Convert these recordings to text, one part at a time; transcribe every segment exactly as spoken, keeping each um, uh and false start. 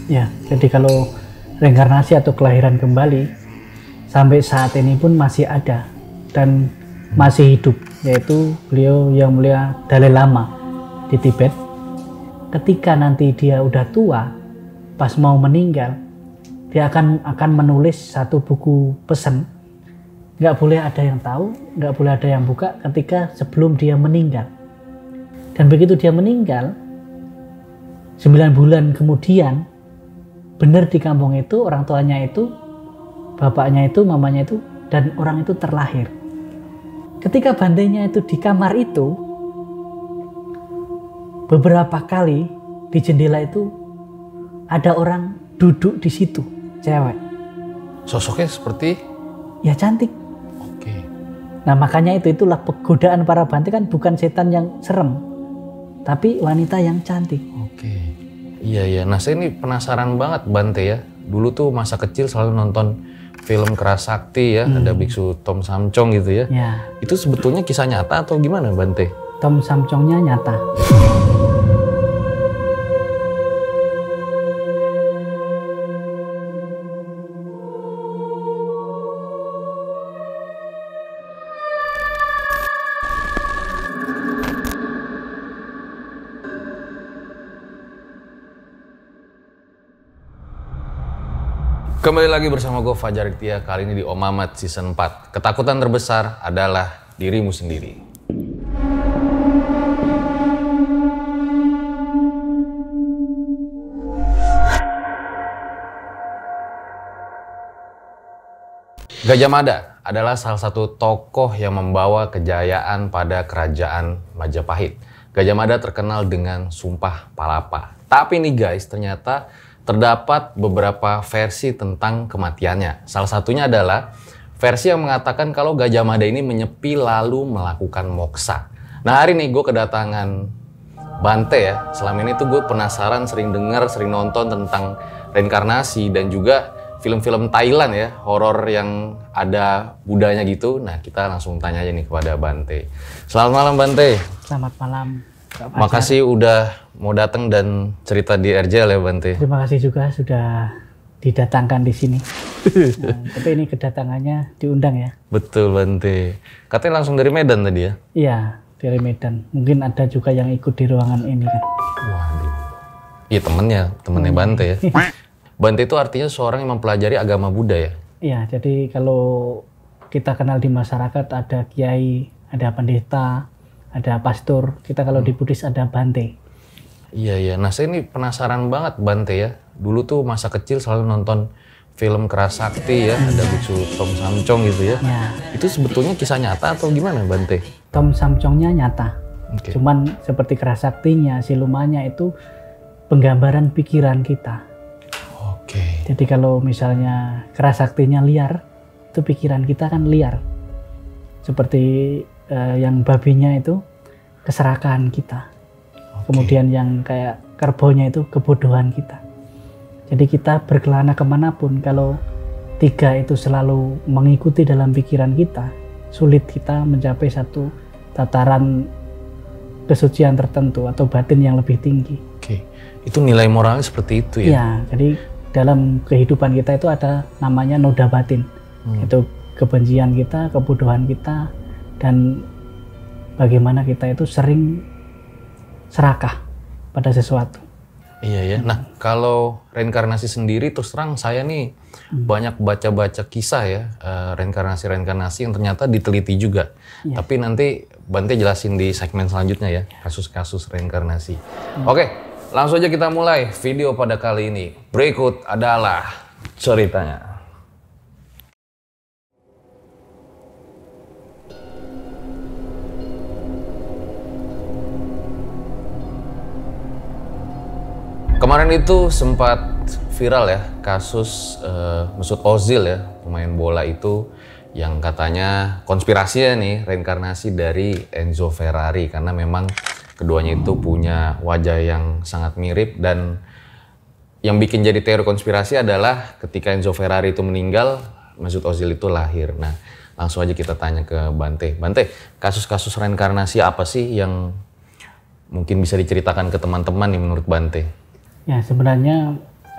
Ya, jadi kalau reinkarnasi atau kelahiran kembali sampai saat ini pun masih ada dan masih hidup, yaitu beliau yang mulia Dalai Lama di Tibet. Ketika nanti dia udah tua, pas mau meninggal, dia akan akan menulis satu buku pesan. Nggak boleh ada yang tahu, nggak boleh ada yang buka ketika sebelum dia meninggal. Dan begitu dia meninggal, sembilan bulan kemudian, benar di kampung itu orang tuanya itu, bapaknya itu, mamanya itu, dan orang itu terlahir. Ketika Bantenya itu di kamar itu, beberapa kali di jendela itu ada orang duduk di situ, cewek. Sosoknya seperti? Ya cantik. Oke. Nah makanya itu itulah godaan para Bante kan bukan setan yang serem, tapi wanita yang cantik. Oke. Iya iya. Nah saya ini penasaran banget Bante ya. Dulu tuh masa kecil selalu nonton film Kerasakti ya, hmm. ada biksu Tom Samcong gitu ya. Ya. Itu sebetulnya kisah nyata atau gimana Bante? Tom Samcongnya nyata. Kembali lagi bersama gue Fajar Iktia, kali ini di Om Mamat Season empat. Ketakutan terbesar adalah dirimu sendiri. Gajah Mada adalah salah satu tokoh yang membawa kejayaan pada kerajaan Majapahit. Gajah Mada terkenal dengan Sumpah Palapa. Tapi nih guys, ternyata terdapat beberapa versi tentang kematiannya. Salah satunya adalah versi yang mengatakan kalau Gajah Mada ini menyepi lalu melakukan moksa. Nah hari ini gue kedatangan Bante ya. Selama ini tuh gue penasaran, sering dengar, sering nonton tentang reinkarnasi dan juga film-film Thailand ya, horor yang ada budanya gitu. Nah kita langsung tanya aja nih kepada Bante. Selamat malam Bante. Selamat malam. Makasih udah mau datang dan cerita di R J L ya Bante. Terima kasih juga sudah didatangkan di sini. Nah, tapi ini kedatangannya diundang ya. Betul Bante. Katanya langsung dari Medan tadi ya? Iya, dari Medan. Mungkin ada juga yang ikut di ruangan ini kan. Waduh. Iya temennya, temennya hmm. Bante ya. Bante itu artinya seorang yang mempelajari agama Buddha ya? Iya, jadi kalau kita kenal di masyarakat ada kiai, ada pendeta, ada pastor, kita kalau di Buddhis ada Bante. Iya, iya. Nah saya ini penasaran banget Bante ya. Dulu tuh masa kecil selalu nonton film Kerasakti ya, ada biksu Tom Samcong gitu ya. Ya. Itu sebetulnya kisah nyata atau gimana Bante? Tom Samcongnya nyata. Okay. Cuman seperti Kerasaktinya, silumannya itu penggambaran pikiran kita. Oke. Okay. Jadi kalau misalnya Kerasaktinya liar, itu pikiran kita kan liar. Seperti uh, yang babinya itu keserakahan kita. Okay. Kemudian yang kayak kerbonya itu kebodohan kita. Jadi kita berkelana kemanapun, kalau tiga itu selalu mengikuti dalam pikiran kita, sulit kita mencapai satu tataran kesucian tertentu atau batin yang lebih tinggi. Oke, itu nilai moralnya seperti itu ya? Iya, jadi dalam kehidupan kita itu ada namanya noda batin. Hmm. Itu kebencian kita, kebodohan kita, dan bagaimana kita itu sering serakah pada sesuatu. Iya ya. Nah kalau reinkarnasi sendiri terus terang saya nih hmm. banyak baca-baca kisah ya uh, reinkarnasi-reinkarnasi yang ternyata diteliti juga. Ya. Tapi nanti Bante jelasin di segmen selanjutnya ya kasus-kasus reinkarnasi. Hmm. Oke, langsung aja kita mulai video pada kali ini. Berikut adalah ceritanya. Kemarin itu sempat viral ya kasus uh, Mesut Ozil ya, pemain bola itu yang katanya konspirasinya nih reinkarnasi dari Enzo Ferrari karena memang keduanya itu punya wajah yang sangat mirip, dan yang bikin jadi teori konspirasi adalah ketika Enzo Ferrari itu meninggal, Mesut Ozil itu lahir. Nah, langsung aja kita tanya ke Bante. Bante, kasus-kasus reinkarnasi apa sih yang mungkin bisa diceritakan ke teman-teman nih menurut Bante? Ya sebenarnya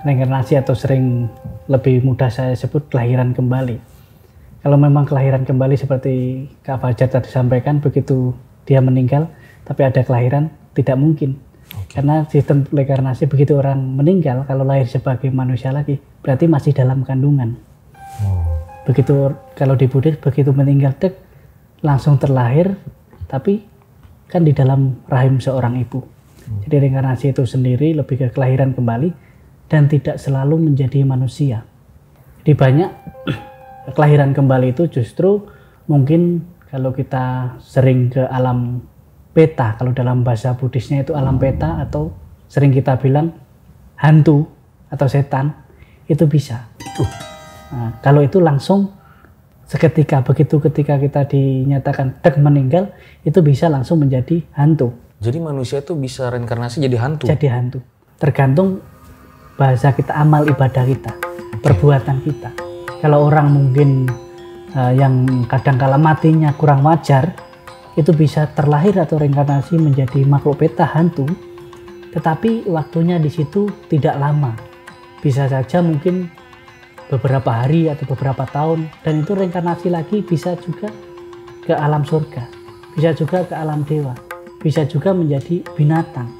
reinkarnasi atau sering lebih mudah saya sebut kelahiran kembali. Kalau memang kelahiran kembali seperti Kak Fajar tadi sampaikan, begitu dia meninggal tapi ada kelahiran, tidak mungkin. Okay. Karena sistem reinkarnasi begitu orang meninggal, kalau lahir sebagai manusia lagi, berarti masih dalam kandungan. Oh. Begitu kalau di Buddhis, begitu meninggal dek, langsung terlahir, tapi kan di dalam rahim seorang ibu. Hmm. Jadi reinkarnasi itu sendiri lebih ke kelahiran kembali dan tidak selalu menjadi manusia. Jadi banyak kelahiran kembali itu justru mungkin kalau kita sering ke alam peta, kalau dalam bahasa Buddhisnya itu alam peta, atau sering kita bilang hantu atau setan, itu bisa. Nah, kalau itu langsung seketika, begitu ketika kita dinyatakan dek meninggal, itu bisa langsung menjadi hantu. Jadi manusia itu bisa reinkarnasi jadi hantu? Jadi hantu. Tergantung bahasa kita, amal ibadah kita, okay. perbuatan kita. Kalau orang mungkin uh, yang kadang-kala matinya kurang wajar, itu bisa terlahir atau reinkarnasi menjadi makhluk peta hantu, tetapi waktunya di situ tidak lama. Bisa saja mungkin beberapa hari atau beberapa tahun, dan itu reinkarnasi lagi bisa juga ke alam surga, bisa juga ke alam dewa, bisa juga menjadi binatang.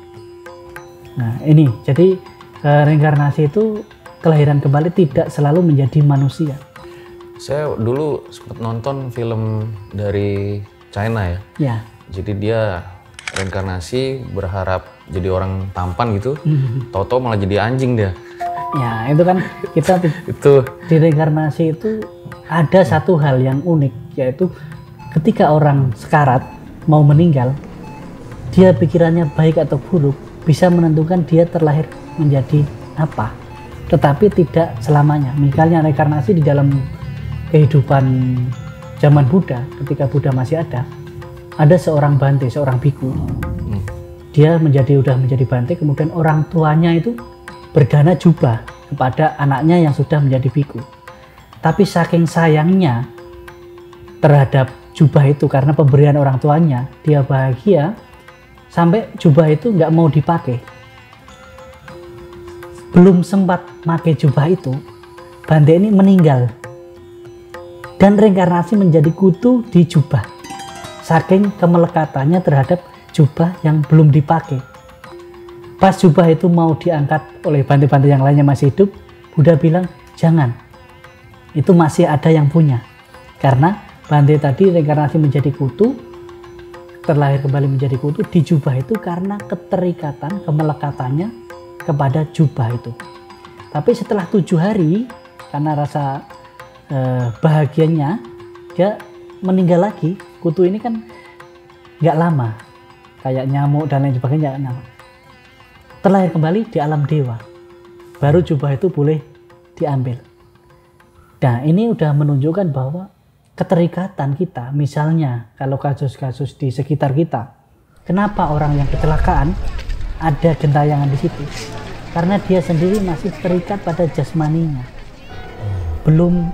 Nah ini, jadi eh, reinkarnasi itu kelahiran kembali tidak selalu menjadi manusia. Saya dulu sempat nonton film dari China ya. Ya. Jadi dia reinkarnasi berharap jadi orang tampan gitu, mm-hmm. Tau-tau malah jadi anjing dia. Ya itu kan kita itu di reinkarnasi itu ada satu hal yang unik, yaitu ketika orang sekarat mau meninggal, dia pikirannya baik atau buruk bisa menentukan dia terlahir menjadi apa. Tetapi tidak selamanya. Misalnya reinkarnasi di dalam kehidupan zaman Buddha, ketika Buddha masih ada, ada seorang bante, seorang biku. Hmm. Dia menjadi udah menjadi bante, kemudian orang tuanya itu berdana jubah kepada anaknya yang sudah menjadi biku. Tapi saking sayangnya terhadap jubah itu karena pemberian orang tuanya, dia bahagia sampai jubah itu nggak mau dipakai. Belum sempat pakai jubah itu, bante ini meninggal. Dan reinkarnasi menjadi kutu di jubah. Saking kemelekatannya terhadap jubah yang belum dipakai. Pas jubah itu mau diangkat oleh bante-bante yang lainnya masih hidup, Buddha bilang, jangan. Itu masih ada yang punya. Karena bante tadi reinkarnasi menjadi kutu, terlahir kembali menjadi kutu di jubah itu karena keterikatan, kemelekatannya kepada jubah itu. Tapi setelah tujuh hari, karena rasa Eh, bahagianya, dia meninggal lagi. Kutu ini kan nggak lama, kayak nyamuk dan lain sebagainya, nggak lama. Terlahir kembali di alam dewa, baru jubah itu boleh diambil. Nah ini udah menunjukkan bahwa keterikatan kita, misalnya kalau kasus-kasus di sekitar kita, kenapa orang yang kecelakaan ada gentayangan di situ? Karena dia sendiri masih terikat pada jasmaninya, belum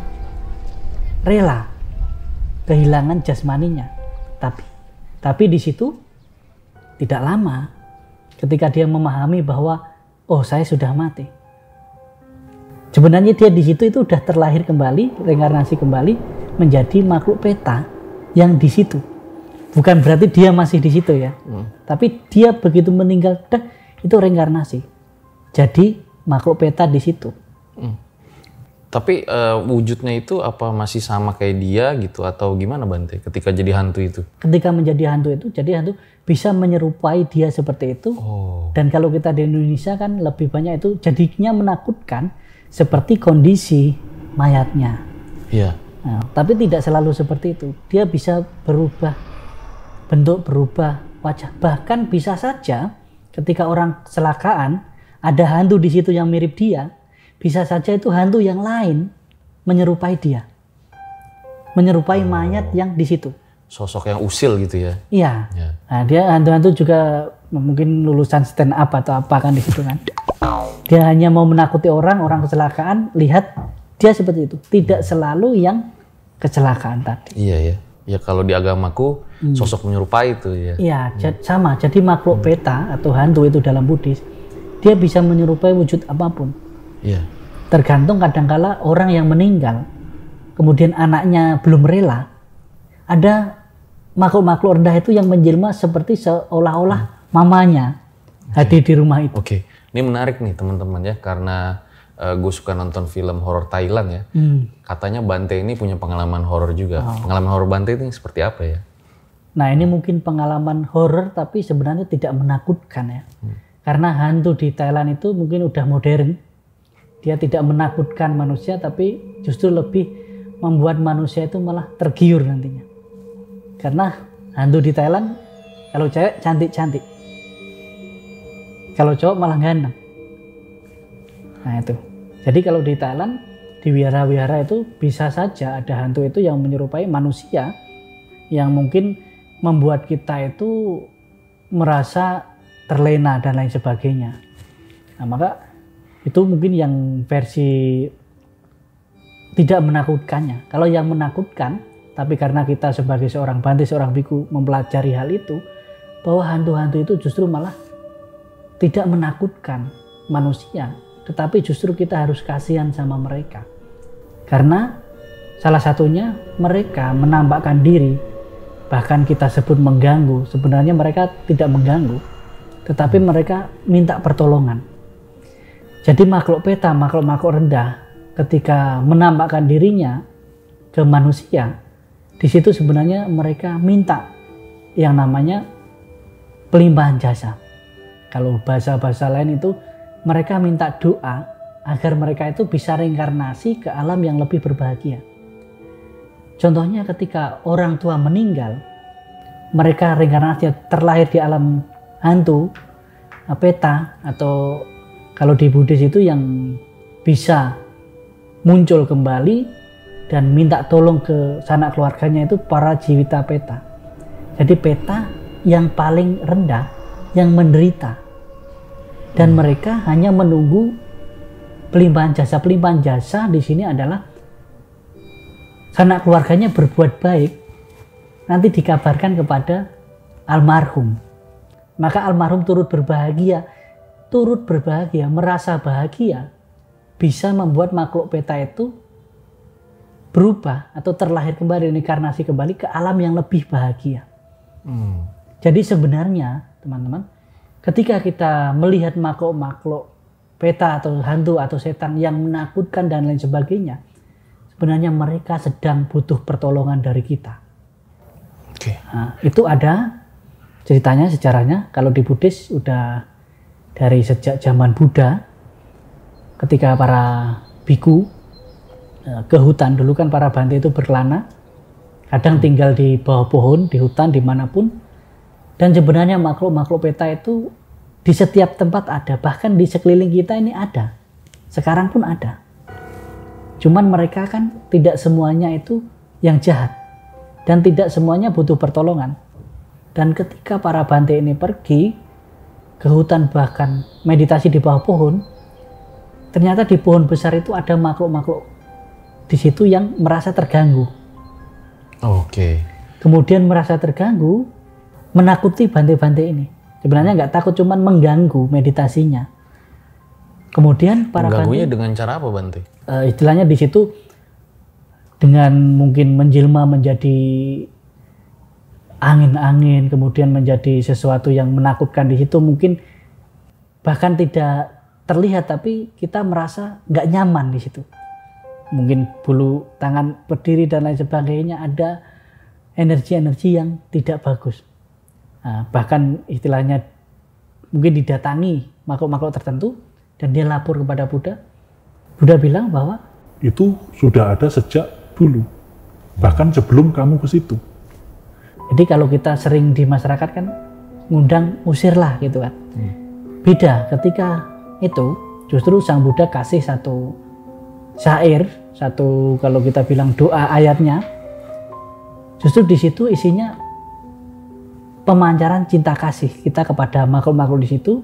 rela kehilangan jasmaninya. Tapi tapi di situ tidak lama, ketika dia memahami bahwa oh saya sudah mati. Sebenarnya dia di situ itu sudah terlahir kembali, reinkarnasi kembali menjadi makhluk peta yang di situ. Bukan berarti dia masih di situ ya. Hmm. Tapi dia begitu meninggal dah, itu reinkarnasi. Jadi makhluk peta di situ. Hmm. Tapi uh, wujudnya itu apa masih sama kayak dia gitu atau gimana Bante ketika jadi hantu itu? Ketika menjadi hantu itu, jadi hantu bisa menyerupai dia seperti itu. Oh. Dan kalau kita di Indonesia kan lebih banyak itu jadinya menakutkan seperti kondisi mayatnya. Iya. Nah, tapi tidak selalu seperti itu. Dia bisa berubah bentuk, berubah wajah. Bahkan bisa saja ketika orang kecelakaan ada hantu di situ yang mirip dia. Bisa saja itu hantu yang lain menyerupai dia. Menyerupai oh. mayat yang di situ. Sosok yang usil gitu ya? Iya. Ya. Nah, dia hantu-hantu juga mungkin lulusan stand up atau apa kan di situ kan. Dia hanya mau menakuti orang, orang kecelakaan, lihat dia seperti itu. Tidak selalu yang kecelakaan tadi. Iya ya. Ya kalau di agamaku hmm. sosok menyerupai itu ya. Iya, hmm. sama. Jadi makhluk peta atau hantu itu dalam Buddhis, dia bisa menyerupai wujud apapun. Iya. Tergantung kadangkala orang yang meninggal, kemudian anaknya belum rela, ada makhluk-makhluk rendah itu yang menjelma seperti seolah-olah mamanya hadir di rumah itu. Oke, ini menarik nih teman-teman ya, karena uh, gue suka nonton film horor Thailand ya. Hmm. Katanya Bante ini punya pengalaman horor juga. Oh. Pengalaman horor Bante ini seperti apa ya? Nah ini mungkin pengalaman horor tapi sebenarnya tidak menakutkan ya. Hmm. Karena hantu di Thailand itu mungkin udah modern. Dia tidak menakutkan manusia tapi justru lebih membuat manusia itu malah tergiur nantinya. Karena hantu di Thailand kalau cewek cantik-cantik. Kalau cowok malah ganteng. Nah itu. Jadi kalau di Thailand, di wihara-wihara itu bisa saja ada hantu itu yang menyerupai manusia yang mungkin membuat kita itu merasa terlena dan lain sebagainya. Nah maka itu mungkin yang versi tidak menakutkannya. Kalau yang menakutkan, tapi karena kita sebagai seorang Bante, seorang biku mempelajari hal itu, bahwa hantu-hantu itu justru malah tidak menakutkan manusia, tetapi justru kita harus kasihan sama mereka. Karena salah satunya mereka menampakkan diri, bahkan kita sebut mengganggu, sebenarnya mereka tidak mengganggu, tetapi mereka minta pertolongan. Jadi makhluk peta, makhluk-makhluk rendah, ketika menampakkan dirinya ke manusia, di situ sebenarnya mereka minta yang namanya pelimpahan jasa. Kalau bahasa-bahasa lain itu mereka minta doa agar mereka itu bisa reinkarnasi ke alam yang lebih berbahagia. Contohnya ketika orang tua meninggal, mereka reinkarnasi terlahir di alam hantu, peta, atau kalau di Buddhis itu yang bisa muncul kembali dan minta tolong ke sanak keluarganya itu para jiwita peta. Jadi peta yang paling rendah, yang menderita. Dan mereka hanya menunggu pelimpahan jasa. Pelimpahan jasa di sini adalah sanak keluarganya berbuat baik, nanti dikabarkan kepada almarhum. Maka almarhum turut berbahagia, turut berbahagia, merasa bahagia, bisa membuat makhluk peta itu berubah atau terlahir kembali, reinkarnasi kembali ke alam yang lebih bahagia. Hmm. Jadi sebenarnya teman-teman, ketika kita melihat makhluk-makhluk peta atau hantu atau setan yang menakutkan dan lain sebagainya, sebenarnya mereka sedang butuh pertolongan dari kita. Oke. Nah, itu ada ceritanya, sejarahnya. Kalau di Buddhis udah dari sejak zaman Buddha, ketika para biku ke hutan, dulu kan para Bante itu berkelana, kadang tinggal di bawah pohon, di hutan, dimanapun. Dan sebenarnya makhluk-makhluk peta itu di setiap tempat ada, bahkan di sekeliling kita ini ada. Sekarang pun ada. Cuman mereka kan tidak semuanya itu yang jahat. Dan tidak semuanya butuh pertolongan. Dan ketika para Bante ini pergi ke hutan, bahkan meditasi di bawah pohon, ternyata di pohon besar itu ada makhluk-makhluk di situ yang merasa terganggu. Oke. Kemudian merasa terganggu, menakuti Bante-Bante ini. Sebenarnya nggak takut, cuman mengganggu meditasinya. Kemudian para mengganggunya Bante, dengan cara apa Bante? Uh, istilahnya di situ dengan mungkin menjelma menjadi angin-angin, kemudian menjadi sesuatu yang menakutkan di situ, mungkin bahkan tidak terlihat tapi kita merasa nggak nyaman di situ. Mungkin bulu tangan berdiri dan lain sebagainya, ada energi-energi yang tidak bagus. Nah, bahkan istilahnya mungkin didatangi makhluk-makhluk tertentu dan dia lapor kepada Buddha. Buddha bilang bahwa itu sudah ada sejak dulu, bahkan sebelum kamu ke situ. Jadi kalau kita sering di masyarakat kan ngundang usirlah gitu kan. Hmm. Beda ketika itu justru Sang Buddha kasih satu syair, satu kalau kita bilang doa ayatnya. Justru di situ isinya pemancaran cinta kasih kita kepada makhluk-makhluk di situ.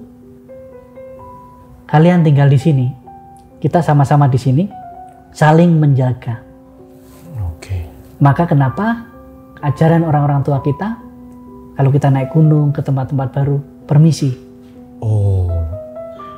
Kalian tinggal di sini, kita sama-sama di sini, saling menjaga. Oke. Maka kenapa ajaran orang-orang tua kita, kalau kita naik gunung ke tempat-tempat baru, permisi. Oh,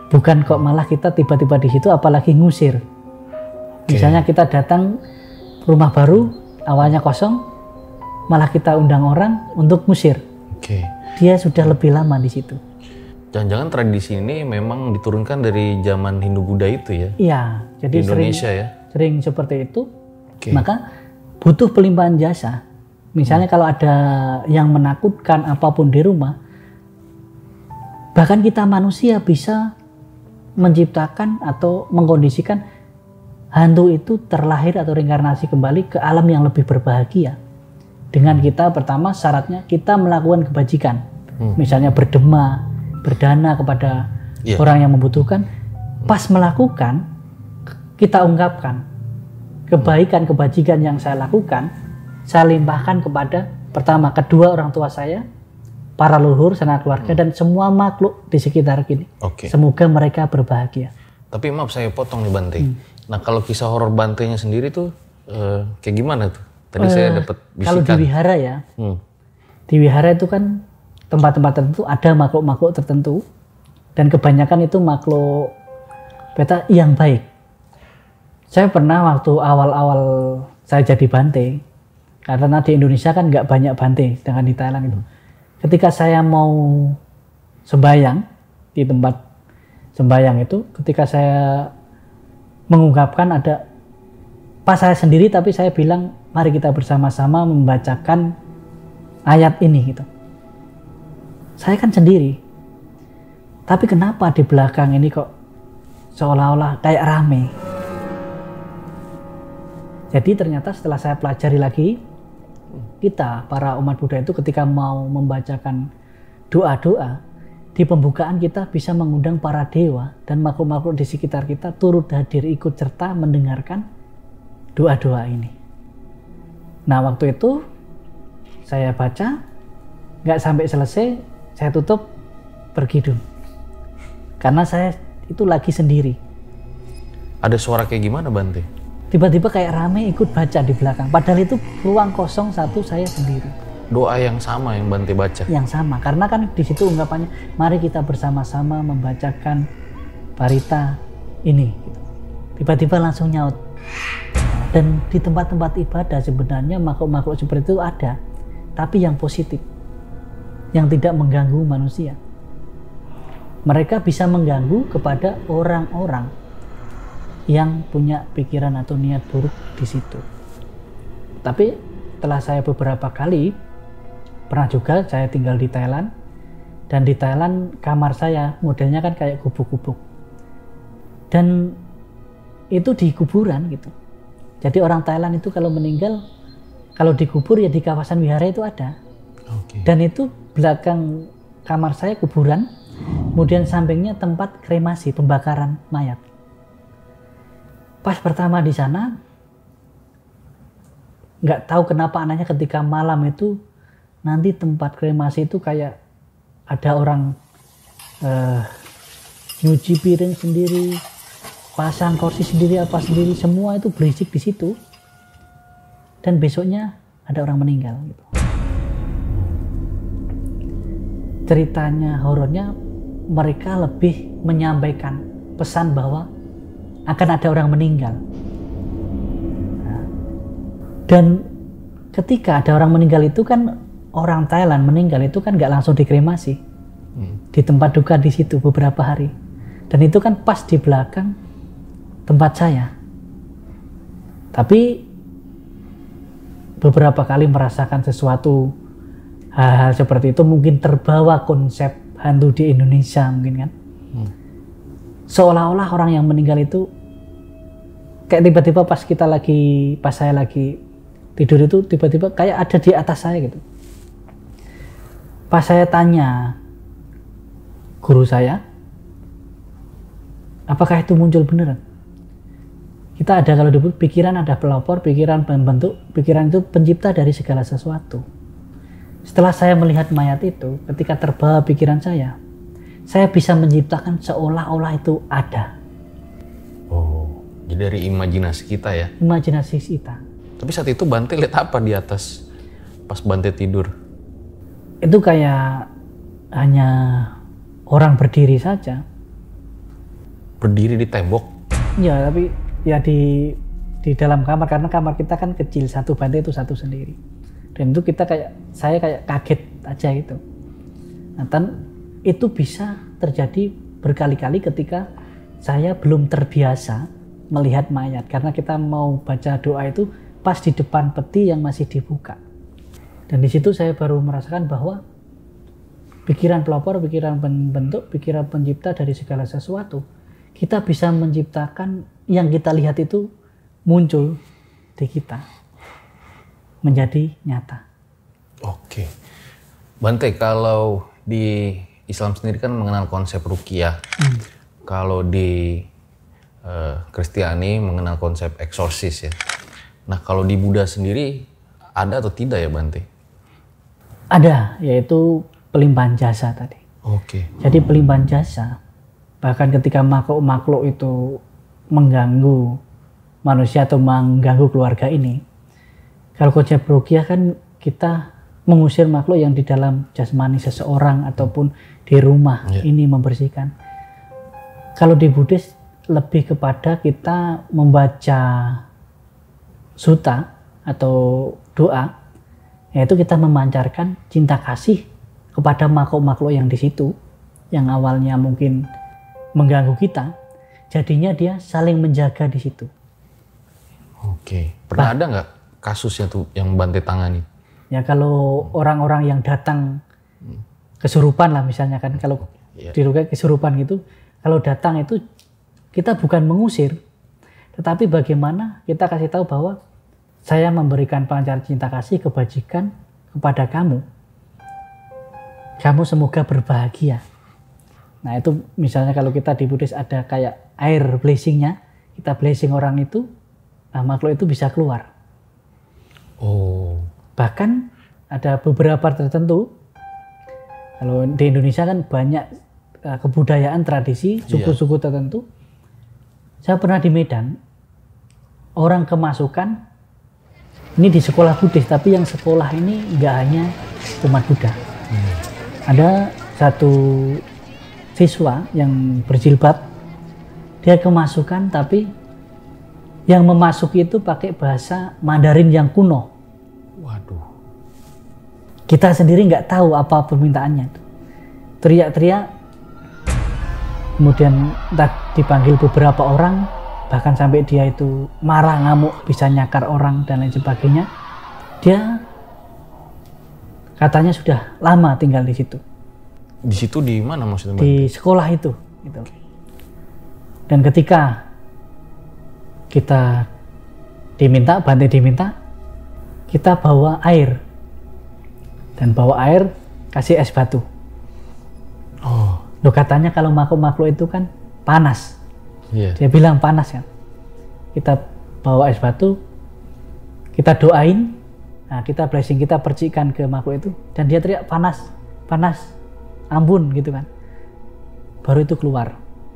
Bukan kok malah kita tiba-tiba di situ apalagi ngusir. Misalnya kita datang rumah baru, awalnya kosong, malah kita undang orang untuk ngusir. Oke. Dia sudah lebih lama di situ. Jangan-jangan tradisi ini memang diturunkan dari zaman Hindu Buddha itu ya? Iya, jadi Di Indonesia sering, ya? sering seperti itu. Oke. Maka butuh pelimpahan jasa. Misalnya hmm. kalau ada yang menakutkan apapun di rumah, bahkan kita manusia bisa menciptakan atau mengkondisikan hantu itu terlahir atau reinkarnasi kembali ke alam yang lebih berbahagia. Dengan kita pertama syaratnya kita melakukan kebajikan. Hmm. Misalnya berdema, berdana kepada yeah. orang yang membutuhkan. Pas melakukan, kita ungkapkan kebaikan, kebajikan yang saya lakukan, saya limpahkan kepada pertama, kedua orang tua saya, para leluhur, sanak keluarga, hmm. dan semua makhluk di sekitar kini. Okay. Semoga mereka berbahagia. Tapi maaf saya potong nih Bante. Hmm. Nah kalau kisah horor Bantenya sendiri tuh uh, kayak gimana tuh? Tadi uh, saya dapat bisikan. Kalau di wihara ya, hmm. di wihara itu kan tempat-tempat tertentu ada makhluk-makhluk tertentu dan kebanyakan itu makhluk beta yang baik. Saya pernah waktu awal-awal saya jadi Bante, karena di Indonesia kan nggak banyak Bante, sedangkan di Thailand itu. Ketika saya mau sembahyang di tempat sembahyang itu, ketika saya mengungkapkan ada pas saya sendiri, tapi saya bilang mari kita bersama-sama membacakan ayat ini gitu. Saya kan sendiri, tapi kenapa di belakang ini kok seolah-olah kayak rame? Jadi ternyata setelah saya pelajari lagi, kita para umat Buddha itu ketika mau membacakan doa-doa, di pembukaan kita bisa mengundang para dewa dan makhluk-makhluk di sekitar kita turut hadir ikut serta mendengarkan doa-doa ini. Nah waktu itu saya baca, nggak sampai selesai, saya tutup, pergi dulu. Karena saya itu lagi sendiri. Ada suara kayak gimana Bante? Tiba-tiba kayak rame ikut baca di belakang. Padahal itu ruang kosong satu saya sendiri. Doa yang sama yang Bante baca? Yang sama, karena kan di situ ungkapannya, mari kita bersama-sama membacakan parita ini. Tiba-tiba langsung nyaut. Dan di tempat-tempat ibadah sebenarnya makhluk-makhluk seperti itu ada, tapi yang positif, yang tidak mengganggu manusia. Mereka bisa mengganggu kepada orang-orang yang punya pikiran atau niat buruk di situ. Tapi setelah saya beberapa kali, pernah juga saya tinggal di Thailand, dan di Thailand kamar saya modelnya kan kayak gubuk-gubuk, dan itu di kuburan gitu. Jadi orang Thailand itu kalau meninggal, kalau dikubur ya di kawasan wihara itu ada. Okay. Dan itu belakang kamar saya kuburan, kemudian sampingnya tempat kremasi, pembakaran mayat. Pas pertama di sana, nggak tahu kenapa anaknya ketika malam itu nanti tempat kremasi itu kayak ada orang uh, nyuci piring sendiri, pasang kursi sendiri, apa sendiri, semua itu berisik di situ. Dan besoknya ada orang meninggal. Gitu. Ceritanya, horornya, mereka lebih menyampaikan pesan bahwa akan ada orang meninggal. Nah, dan ketika ada orang meninggal itu kan, orang Thailand meninggal itu kan nggak langsung dikremasi, hmm. di tempat duka di situ beberapa hari. Dan itu kan pas di belakang tempat saya. Tapi beberapa kali merasakan sesuatu hal-hal seperti itu, mungkin terbawa konsep hantu di Indonesia mungkin kan. Hmm. Seolah-olah orang yang meninggal itu kayak tiba-tiba pas kita lagi, pas saya lagi tidur itu tiba-tiba kayak ada di atas saya gitu. Pas saya tanya guru saya, apakah itu muncul beneran? Kita ada kalau disebut pikiran ada pelopor, pikiran pembentuk, pikiran itu pencipta dari segala sesuatu. Setelah saya melihat mayat itu, ketika terbawa pikiran saya, saya bisa menciptakan seolah-olah itu ada. Oh, jadi dari imajinasi kita ya? Imajinasi kita. Tapi saat itu Bante lihat apa di atas pas Bante tidur? Itu kayak hanya orang berdiri saja. berdiri di tembok. Ya, tapi ya di di dalam kamar, karena kamar kita kan kecil, satu bantai itu satu sendiri. Dan itu kita kayak, saya kayak kaget aja itu. Nah, dan itu bisa terjadi berkali-kali ketika saya belum terbiasa melihat mayat, karena kita mau baca doa itu pas di depan peti yang masih dibuka. Dan di situ saya baru merasakan bahwa pikiran pelopor, pikiran pembentuk, pikiran pencipta dari segala sesuatu, kita bisa menciptakan yang kita lihat itu muncul di kita menjadi nyata. Oke, Bante, kalau di Islam sendiri kan mengenal konsep ruqyah. Hmm. Kalau di Kristiani uh, mengenal konsep eksorsis ya. Nah, kalau di Buddha sendiri ada atau tidak ya, Bante? Ada, yaitu pelimpahan jasa tadi. Oke. Jadi pelimpahan jasa, bahkan ketika makhluk-makhluk itu mengganggu manusia atau mengganggu keluarga ini, kalau konsep ruqyah kan kita mengusir makhluk yang di dalam jasmani seseorang ataupun di rumah yeah. ini membersihkan. Kalau di Buddhis lebih kepada kita membaca sutta atau doa, yaitu kita memancarkan cinta kasih kepada makhluk-makhluk yang di situ, yang awalnya mungkin mengganggu kita, jadinya dia saling menjaga di situ. Oke, pernah bah, ada nggak kasusnya tuh yang Bante tangani? Ya kalau orang-orang yang datang kesurupan lah misalnya kan, kalau yeah. di ruqyah kesurupan gitu, kalau datang itu kita bukan mengusir, tetapi bagaimana kita kasih tahu bahwa saya memberikan pancaran cinta kasih kebajikan kepada kamu. Kamu semoga berbahagia. Nah itu misalnya kalau kita di Buddhis ada kayak air blessingnya, kita blessing orang itu, nah makhluk itu bisa keluar. Oh. Bahkan ada beberapa tertentu, kalau di Indonesia kan banyak uh, kebudayaan tradisi suku-suku yeah. tertentu. Saya pernah di Medan, orang kemasukan, ini di sekolah Buddhis, tapi yang sekolah ini nggak hanya umat Buddha. Hmm. Ada satu siswa yang berjilbab, dia kemasukan, tapi yang memasuki itu pakai bahasa Mandarin yang kuno. Waduh. Kita sendiri nggak tahu apa permintaannya. Teriak-teriak, kemudian entah dipanggil beberapa orang, bahkan sampai dia itu marah, ngamuk, bisa nyakar orang dan lain sebagainya. Dia katanya sudah lama tinggal di situ. Di situ di mana maksudnya? Di sekolah itu. Gitu. Dan ketika kita diminta, Bante diminta, kita bawa air. Dan bawa air, kasih es batu. Oh. Loh katanya kalau makhluk-makhluk itu kan panas. Yeah. Dia bilang panas kan. Kita bawa es batu, kita doain, nah kita blessing, kita percikan ke makhluk itu, dan dia teriak panas, panas, ampun gitu kan. Baru itu keluar.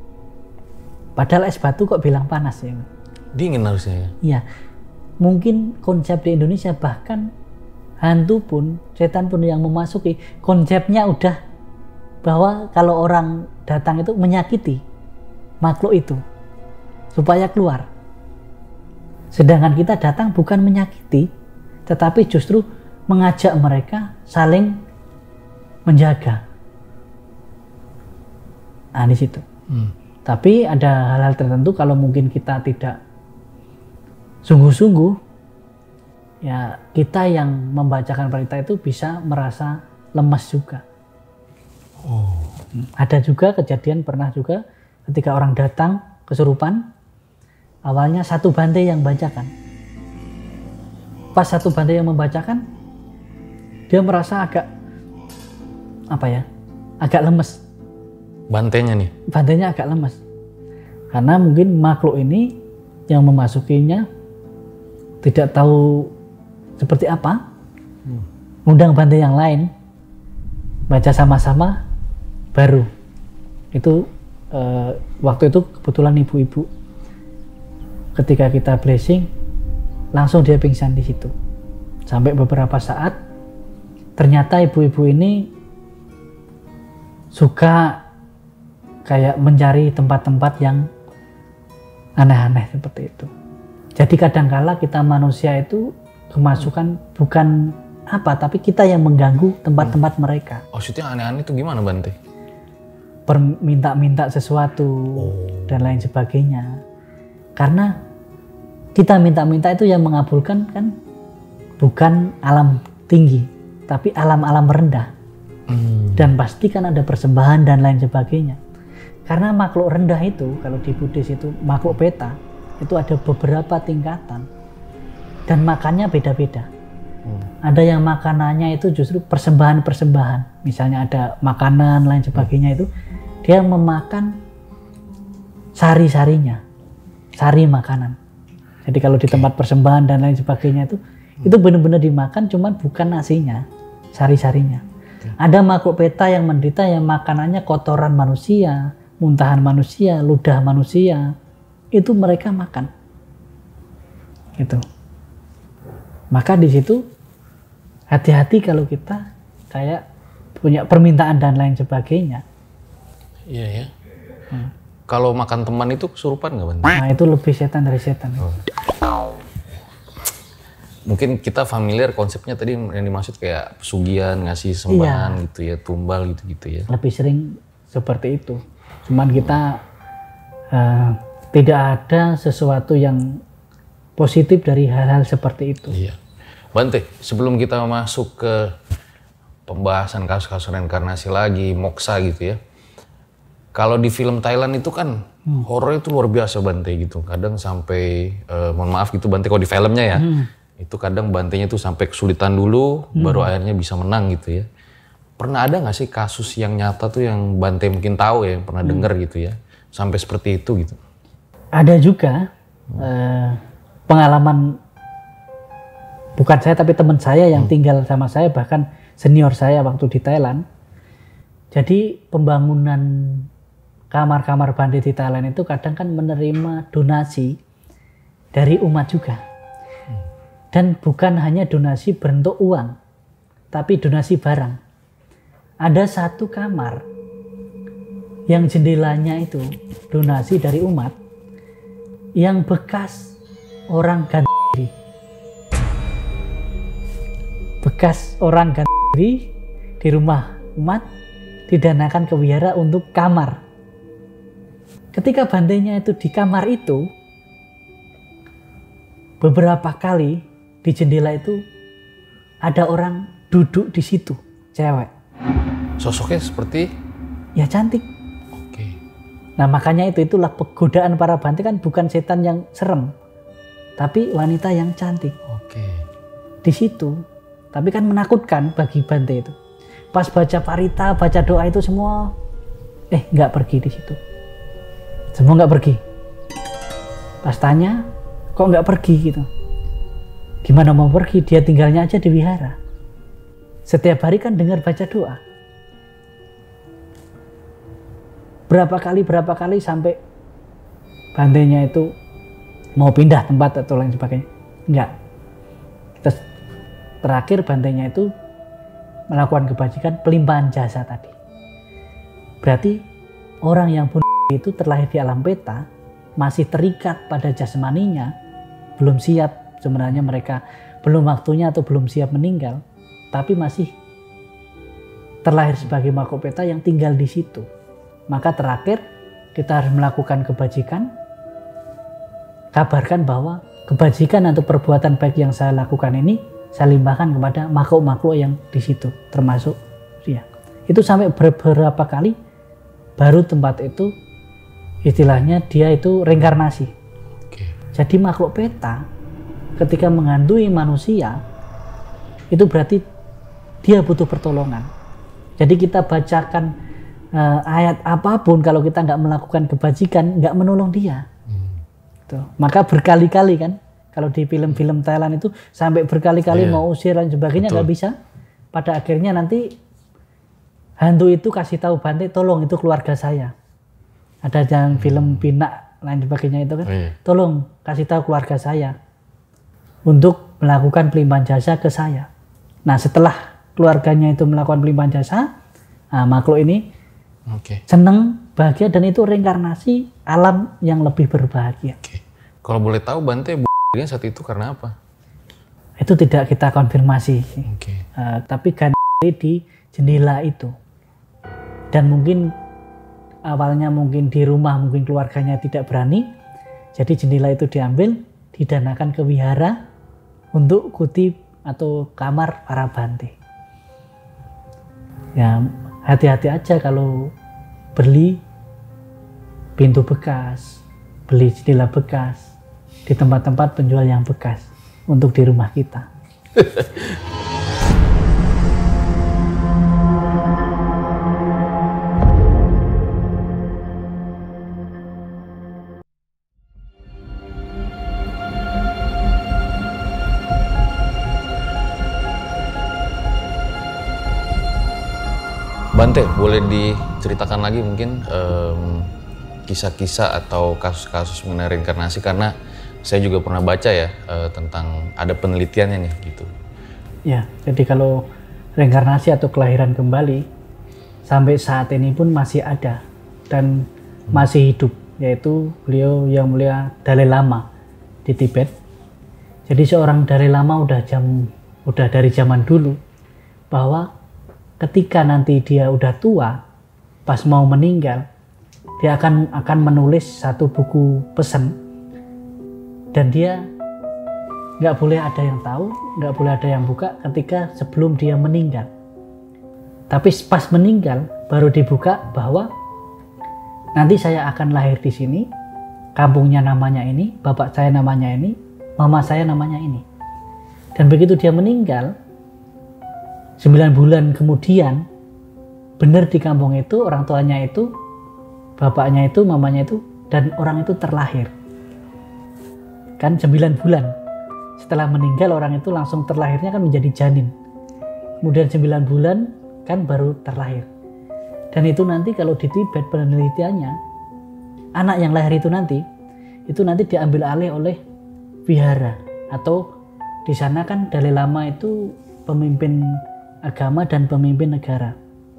Padahal es batu kok bilang panas ya. Dingin harusnya ya. Iya. Mungkin konsep di Indonesia bahkan hantu pun, setan pun yang memasuki, konsepnya udah bahwa kalau orang datang itu menyakiti makhluk itu supaya keluar. Sedangkan kita datang bukan menyakiti, tetapi justru mengajak mereka saling menjaga. Nah di situ. Hmm. Tapi ada hal-hal tertentu kalau mungkin kita tidak sungguh-sungguh, ya kita yang membacakan perintah itu bisa merasa lemas juga. Oh. Ada juga kejadian, pernah juga ketika orang datang kesurupan, awalnya satu Bante yang bacakan. Pas satu Bante yang membacakan, dia merasa agak apa ya, agak lemes. Bantenya nih? Bantenya agak lemes. Karena mungkin makhluk ini yang memasukinya tidak tahu seperti apa, hmm. undang Bante yang lain, baca sama-sama, baru. Itu Uh, waktu itu kebetulan ibu-ibu, ketika kita blessing langsung dia pingsan di situ. Sampai beberapa saat ternyata ibu-ibu ini suka kayak mencari tempat-tempat yang aneh-aneh seperti itu. Jadi kadangkala kita manusia itu kemasukan bukan apa, tapi kita yang mengganggu tempat-tempat hmm. mereka. Maksudnya aneh-aneh itu gimana Bante? Minta-minta sesuatu oh. dan lain sebagainya. Karena kita minta-minta itu yang mengabulkan kan bukan alam tinggi, tapi alam-alam rendah. Hmm. Dan pasti kan ada persembahan dan lain sebagainya. Karena makhluk rendah itu, kalau di Buddhis itu makhluk peta, itu ada beberapa tingkatan dan makannya beda-beda. Hmm. Ada yang makanannya itu justru persembahan-persembahan. Misalnya ada makanan lain sebagainya itu dia memakan sari-sarinya, sari makanan. Jadi kalau di tempat persembahan dan lain sebagainya itu hmm. itu benar-benar dimakan, cuman bukan nasinya, sari-sarinya. Hmm. Ada makhluk peta yang menderita yang makanannya kotoran manusia, muntahan manusia, ludah manusia. Itu mereka makan. Gitu. Maka di situ hati-hati kalau kita kayak punya permintaan dan lain sebagainya. Iya ya. Hmm. Kalau makan teman itu kesurupan nggak Bante? Nah itu lebih setan dari setan. Oh. Mungkin kita familiar konsepnya tadi yang dimaksud kayak pesugihan, ngasih sembahan iya. gitu ya, tumbal gitu-gitu ya. Lebih sering seperti itu. Cuman kita uh, tidak ada sesuatu yang positif dari hal-hal seperti itu. Iya. Bante, sebelum kita masuk ke pembahasan kasus-kasus reinkarnasi lagi, moksa gitu ya. Kalau di film Thailand itu kan hmm. horor itu luar biasa Bante gitu. Kadang sampai, eh, mohon maaf gitu Bante, kalau di filmnya ya, hmm. itu kadang Bantenya tuh sampai kesulitan dulu, hmm. baru akhirnya bisa menang gitu ya. Pernah ada nggak sih kasus yang nyata tuh yang Bante mungkin tahu ya, pernah hmm. dengar gitu ya, sampai seperti itu gitu? Ada juga hmm. eh, pengalaman, bukan saya tapi teman saya yang hmm. tinggal sama saya, bahkan senior saya waktu di Thailand. Jadi pembangunan kamar-kamar Bante di Thailand itu kadang kan menerima donasi dari umat juga. Hmm. Dan bukan hanya donasi bentuk uang, tapi donasi barang. Ada satu kamar yang jendelanya itu donasi dari umat yang bekas orang ganti diri. Bekas orang ganti diri di rumah umat didanakan ke wihara untuk kamar. Ketika Bantenya itu di kamar itu, beberapa kali di jendela itu ada orang duduk di situ, cewek. Sosoknya seperti? Ya cantik. Oke. Nah makanya itu itulah godaan para Bante kan bukan setan yang serem, tapi wanita yang cantik. Oke. Di situ, tapi kan menakutkan bagi Bante itu. Pas baca parita, baca doa itu semua, eh nggak pergi di situ. Semua nggak pergi. Pas tanya, kok nggak pergi gitu? Gimana mau pergi? Dia tinggalnya aja di wihara. Setiap hari kan dengar baca doa. Berapa kali, berapa kali sampai Bantenya itu mau pindah tempat atau lain sebagainya. Enggak. Terus terakhir Bantenya itu melakukan kebajikan pelimpahan jasa tadi. Berarti orang yang bunuh itu terlahir di alam peta, masih terikat pada jasmaninya, belum siap sebenarnya mereka, belum waktunya atau belum siap meninggal, tapi masih terlahir sebagai makhluk peta yang tinggal di situ. Maka terakhir kita harus melakukan kebajikan, kabarkan bahwa kebajikan atau perbuatan baik yang saya lakukan ini saya limpahkan kepada makhluk-makhluk yang di situ, termasuk dia. Itu sampai beberapa kali, baru tempat itu istilahnya dia itu reinkarnasi. Oke. Jadi makhluk peta ketika menghantui manusia itu berarti dia butuh pertolongan. Jadi kita bacakan uh, ayat apapun, kalau kita nggak melakukan kebajikan, nggak menolong dia. Hmm. Tuh. Maka berkali-kali kan, kalau di film-film Thailand itu sampai berkali-kali yeah. mau usir dan sebagainya nggak bisa. Pada akhirnya nanti hantu itu kasih tahu Bante, tolong itu keluarga saya. Ada yang film Pinak lain sebagainya itu kan, oh, iya. tolong kasih tahu keluarga saya untuk melakukan pelimpahan jasa ke saya. Nah setelah keluarganya itu melakukan pelimpahan jasa, nah, makhluk ini Oke. Seneng, bahagia, dan itu reinkarnasi alam yang lebih berbahagia. Oke. Kalau boleh tahu Bante bu***nya saat itu karena apa? Itu tidak kita konfirmasi. Oke. Uh, tapi kan di jendela itu. Dan mungkin awalnya mungkin di rumah, mungkin keluarganya tidak berani. Jadi jendela itu diambil, didanakan ke wihara untuk kutip atau kamar para Bante. Ya, hati-hati aja kalau beli pintu bekas, beli jendela bekas di tempat-tempat penjual yang bekas untuk di rumah kita. Bante, boleh diceritakan lagi mungkin um, kisah-kisah atau kasus-kasus mengenai reinkarnasi, karena saya juga pernah baca ya uh, tentang ada penelitiannya nih gitu. Ya, jadi kalau reinkarnasi atau kelahiran kembali sampai saat ini pun masih ada dan hmm. masih hidup, yaitu beliau yang mulia Dalai Lama di Tibet. Jadi seorang Dalai Lama udah jam udah dari zaman dulu bahwa ketika nanti dia udah tua, pas mau meninggal, dia akan akan menulis satu buku pesan, dan dia nggak boleh ada yang tahu, nggak boleh ada yang buka ketika sebelum dia meninggal. Tapi pas meninggal baru dibuka bahwa nanti saya akan lahir di sini, kampungnya namanya ini, bapak saya namanya ini, mama saya namanya ini. Dan begitu dia meninggal, sembilan bulan kemudian, benar di kampung itu, orang tuanya itu, bapaknya itu, mamanya itu, dan orang itu terlahir. Kan sembilan bulan. Setelah meninggal orang itu langsung terlahirnya kan menjadi janin. Kemudian sembilan bulan kan baru terlahir. Dan itu nanti kalau di Tibet penelitiannya, anak yang lahir itu nanti, itu nanti diambil alih oleh wihara. Atau di sana kan Dalai Lama itu pemimpin agama dan pemimpin negara.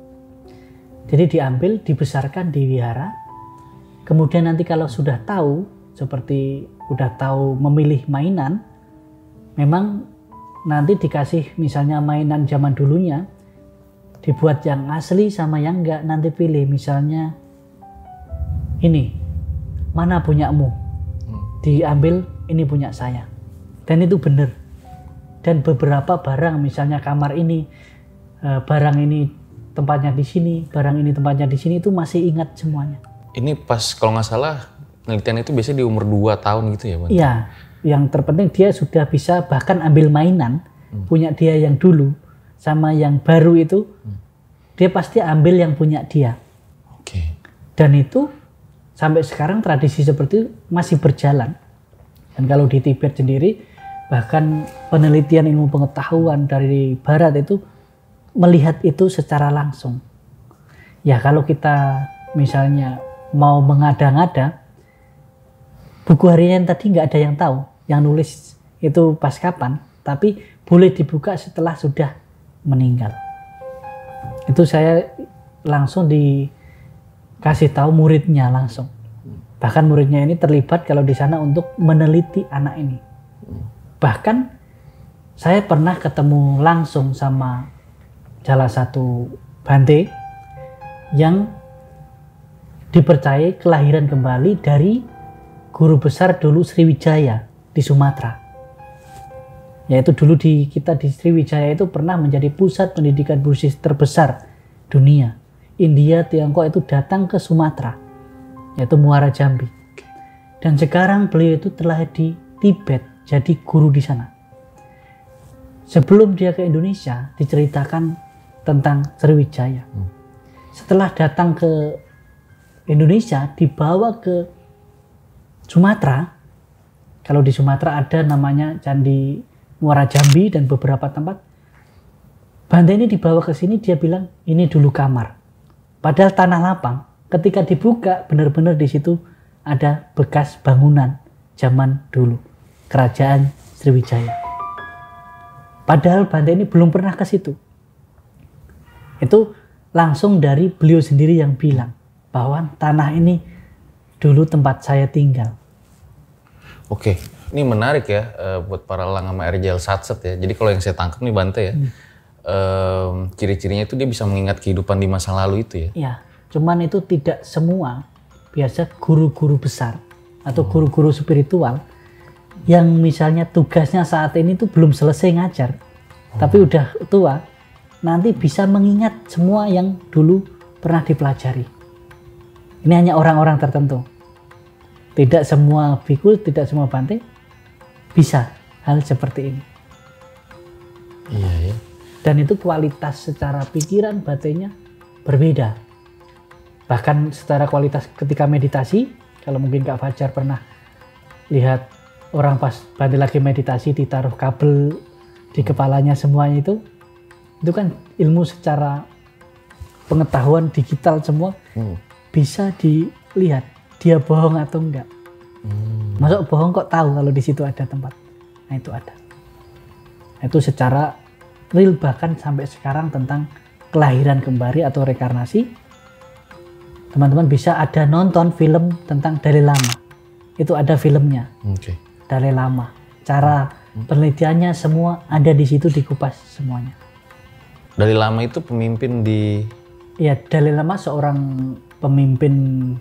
Jadi diambil, dibesarkan di wihara. Kemudian nanti kalau sudah tahu, seperti udah tahu memilih mainan, memang nanti dikasih misalnya mainan zaman dulunya, dibuat yang asli sama yang enggak, nanti pilih misalnya ini, mana punyamu? Diambil, ini punya saya. Dan itu benar. Dan beberapa barang, misalnya kamar ini, barang ini tempatnya di sini, barang ini tempatnya di sini, itu masih ingat semuanya. Ini pas kalau nggak salah penelitian itu biasanya di umur dua tahun gitu ya, Bang? Iya, yang terpenting dia sudah bisa bahkan ambil mainan, hmm. punya dia yang dulu, sama yang baru itu, hmm. dia pasti ambil yang punya dia. Oke. Dan itu sampai sekarang tradisi seperti itu masih berjalan. Dan kalau di Tibet sendiri, bahkan penelitian ilmu pengetahuan dari Barat itu melihat itu secara langsung. Ya kalau kita misalnya mau mengada-ngada, buku harian tadi nggak ada yang tahu, yang nulis itu pas kapan, tapi boleh dibuka setelah sudah meninggal. Itu saya langsung dikasih tahu muridnya langsung. Bahkan muridnya ini terlibat kalau di sana untuk meneliti anak ini. Bahkan saya pernah ketemu langsung sama salah satu Bante yang dipercayai kelahiran kembali dari guru besar dulu Sriwijaya di Sumatera. Yaitu dulu di kita di Sriwijaya itu pernah menjadi pusat pendidikan Buddhis terbesar dunia. India, Tiongkok itu datang ke Sumatera, yaitu Muara Jambi. Dan sekarang beliau itu terlahir di Tibet, jadi guru di sana. Sebelum dia ke Indonesia, diceritakan tentang Sriwijaya. Hmm. Setelah datang ke Indonesia, dibawa ke Sumatera. Kalau di Sumatera ada namanya Candi Muara Jambi dan beberapa tempat. Bante ini dibawa ke sini, dia bilang ini dulu kamar. Padahal tanah lapang. Ketika dibuka, benar-benar di situ ada bekas bangunan zaman dulu, kerajaan Sriwijaya. Padahal Bante ini belum pernah ke situ. Itu langsung dari beliau sendiri yang bilang bahwa tanah ini dulu tempat saya tinggal. Oke, ini menarik ya uh, buat para elang sama Erjal Satset ya. Jadi kalau yang saya tangkap nih Bante ya, hmm. um, ciri-cirinya itu dia bisa mengingat kehidupan di masa lalu itu ya. Iya, cuman itu tidak semua. Biasa guru-guru besar atau guru-guru spiritual yang misalnya tugasnya saat ini tuh belum selesai ngajar, oh. tapi udah tua, nanti bisa mengingat semua yang dulu pernah dipelajari. Ini hanya orang-orang tertentu. Tidak semua biku, tidak semua Bante bisa hal seperti ini. Iya ya. Dan itu kualitas secara pikiran Bantenya berbeda. Bahkan secara kualitas ketika meditasi, kalau mungkin Kak Fajar pernah lihat orang pas Bante lagi meditasi ditaruh kabel di kepalanya semuanya itu, itu kan ilmu secara pengetahuan digital semua hmm. bisa dilihat dia bohong atau enggak. Hmm. Masuk bohong kok tahu kalau di situ ada tempat. Nah itu ada. Itu secara real bahkan sampai sekarang tentang kelahiran kembali atau rekarnasi. Teman-teman bisa ada nonton film tentang Dalai Lama. Itu ada filmnya. Okay. Dalai Lama. Cara penelitiannya semua ada di situ dikupas semuanya. Dalai Lama itu pemimpin di... Ya, Dalai Lama seorang pemimpin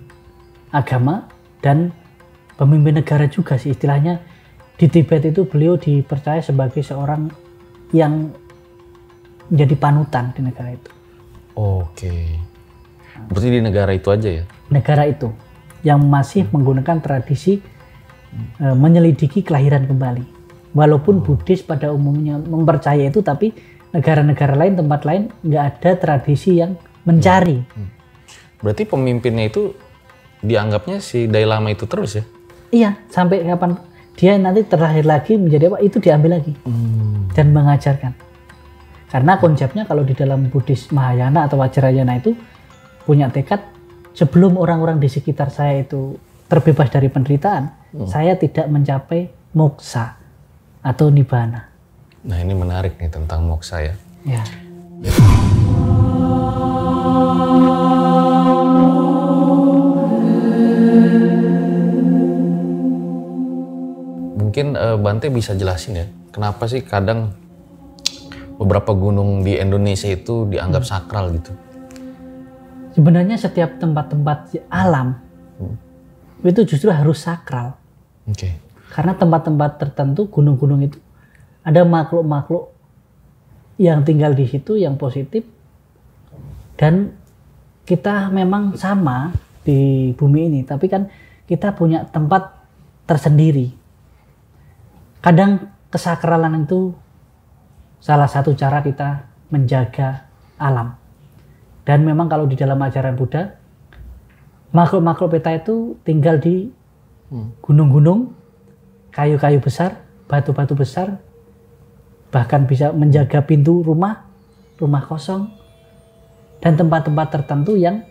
agama dan pemimpin negara juga sih istilahnya. Di Tibet itu beliau dipercaya sebagai seorang yang menjadi panutan di negara itu. Oke. Berarti di negara itu aja ya? Negara itu yang masih menggunakan tradisi e, menyelidiki kelahiran kembali. Walaupun oh. Buddhis pada umumnya mempercayai itu, tapi negara-negara lain, tempat lain nggak ada tradisi yang mencari. Hmm. Berarti pemimpinnya itu dianggapnya si Dalai Lama itu terus ya? Iya, sampai kapan dia nanti terlahir lagi menjadi apa, itu diambil lagi hmm. dan mengajarkan. Karena konsepnya kalau di dalam Buddhis Mahayana atau Vajrayana itu punya tekad, sebelum orang-orang di sekitar saya itu terbebas dari penderitaan, hmm. saya tidak mencapai moksa atau nibbana. Nah ini menarik nih tentang moksa ya. Ya. Mungkin uh, Bante bisa jelasin ya, kenapa sih kadang beberapa gunung di Indonesia itu dianggap hmm. sakral gitu? Sebenarnya setiap tempat-tempat alam hmm. itu justru harus sakral. Oke. Okay. Karena tempat-tempat tertentu, gunung-gunung itu ada makhluk-makhluk yang tinggal di situ yang positif, dan kita memang sama di bumi ini, tapi kan kita punya tempat tersendiri. Kadang kesakralan itu salah satu cara kita menjaga alam. Dan memang kalau di dalam ajaran Buddha, makhluk-makhluk peta itu tinggal di gunung-gunung, kayu-kayu besar, batu-batu besar, bahkan bisa menjaga pintu rumah, rumah kosong, dan tempat-tempat tertentu yang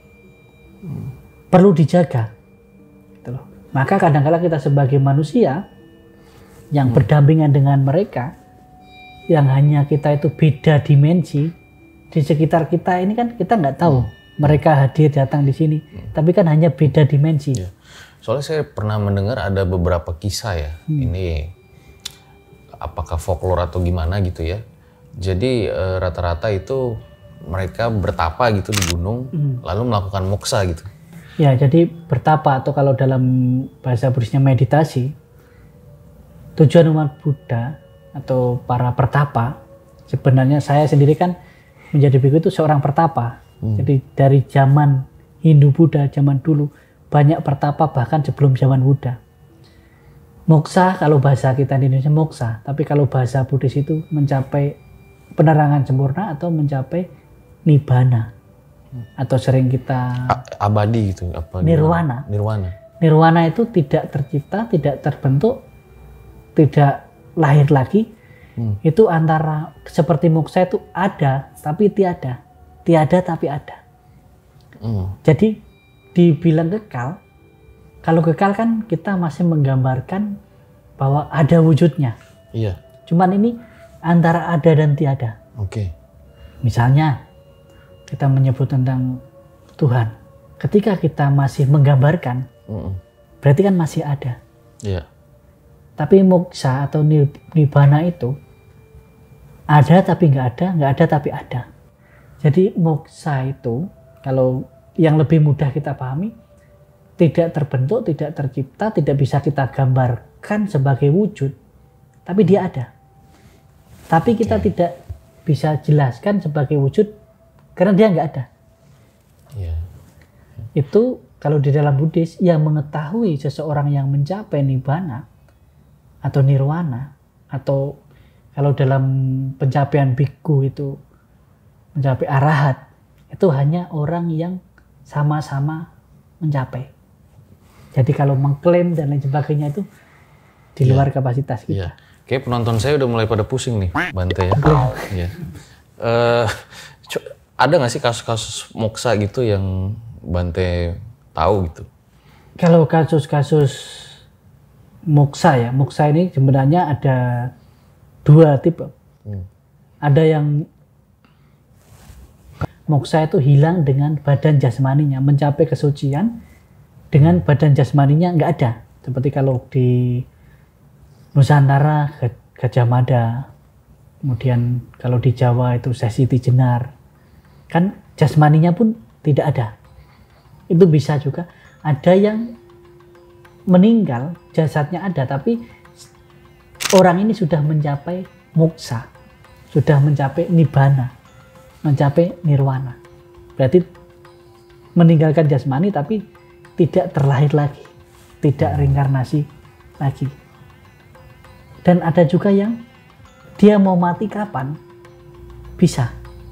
perlu dijaga. Gitu loh. Maka kadang-kadang kita sebagai manusia yang berdampingan dengan mereka, yang hanya kita itu beda dimensi, di sekitar kita ini kan kita nggak tahu hmm. mereka hadir datang di sini, hmm. tapi kan hanya beda dimensi. Ya. Soalnya saya pernah mendengar ada beberapa kisah ya, hmm. ini apakah folklore atau gimana gitu ya. Jadi e, rata-rata itu mereka bertapa gitu di gunung, hmm. lalu melakukan moksa gitu. Ya, jadi bertapa atau kalau dalam bahasa Buddhisnya meditasi, tujuan umat Buddha atau para pertapa, sebenarnya saya sendiri kan menjadi biku itu seorang pertapa. Hmm. Jadi dari zaman Hindu Buddha, zaman dulu banyak pertapa bahkan sebelum zaman Buddha. Moksa kalau bahasa kita di Indonesia moksa, tapi kalau bahasa Buddhis itu mencapai penerangan sempurna atau mencapai nibbana. Atau sering kita A abadi gitu apa nirwana. Nirwana. Nirwana itu tidak tercipta, tidak terbentuk, tidak lahir lagi. Hmm. Itu antara seperti moksa itu ada tapi tiada, tiada tapi ada. Hmm. Jadi dibilang kekal, kalau kekal kan kita masih menggambarkan bahwa ada wujudnya. Iya. Cuman ini antara ada dan tiada. Oke. Okay. Misalnya kita menyebut tentang Tuhan, ketika kita masih menggambarkan, mm-mm. berarti kan masih ada. Yeah. Tapi moksa atau nibbana itu ada tapi nggak ada, nggak ada tapi ada. Jadi moksa itu kalau yang lebih mudah kita pahami, tidak terbentuk, tidak tercipta, tidak bisa kita gambarkan sebagai wujud, tapi dia ada. Tapi kita okay. tidak bisa jelaskan sebagai wujud karena dia nggak ada. Yeah. Itu kalau di dalam Buddhis yang mengetahui seseorang yang mencapai nibbana atau nirwana, atau kalau dalam pencapaian bhikkhu itu mencapai arahat, itu hanya orang yang sama-sama mencapai. Jadi kalau mengklaim dan lain sebagainya itu di luar yeah. kapasitas kita. Yeah. Kayak penonton saya udah mulai pada pusing nih, Bante ya. Yeah. Uh, ada nggak sih kasus-kasus moksa gitu yang Bante tahu gitu? Kalau kasus-kasus moksa ya, moksa ini sebenarnya ada dua tipe. Hmm. Ada yang moksa itu hilang dengan badan jasmaninya, mencapai kesucian dengan badan jasmaninya nggak ada. Seperti kalau di Nusantara Gajah Mada, kemudian kalau di Jawa itu Sesiti Jenar, kan jasmaninya pun tidak ada. Itu bisa juga. Ada yang meninggal, jasadnya ada, tapi orang ini sudah mencapai moksa, sudah mencapai nibbana, mencapai nirwana. Berarti meninggalkan jasmani tapi tidak terlahir lagi, tidak reinkarnasi lagi. Dan ada juga yang dia mau mati kapan, bisa.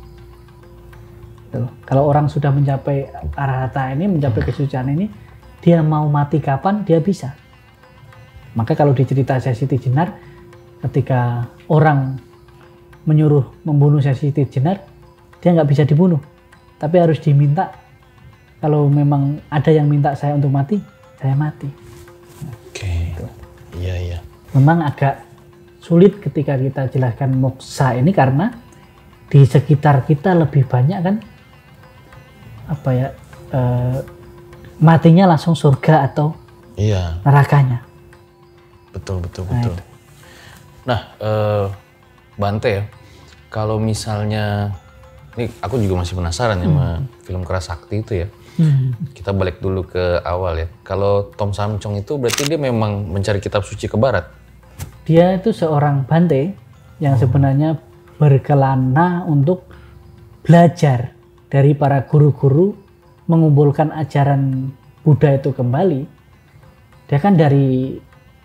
Tuh. Kalau orang sudah mencapai arahata ini, mencapai kesucian ini, dia mau mati kapan, dia bisa. Maka kalau di cerita Sesiti Jenar, ketika orang menyuruh membunuh Sesiti Jenar, dia nggak bisa dibunuh. Tapi harus diminta, kalau memang ada yang minta saya untuk mati, saya mati. Oke, gitu. Iya, iya. Memang agak sulit ketika kita jelaskan moksa ini karena di sekitar kita lebih banyak kan apa ya eh, matinya langsung surga atau iya. nerakanya. Betul betul betul. Nah, nah eh, Bante ya, kalau misalnya ini aku juga masih penasaran ya hmm. sama film Kera Sakti itu ya. Hmm. Kita balik dulu ke awal ya. Kalau Tom Samcong itu berarti dia memang mencari kitab suci ke barat. Dia itu seorang Bante yang sebenarnya berkelana untuk belajar dari para guru-guru, mengumpulkan ajaran Buddha itu kembali. Dia kan dari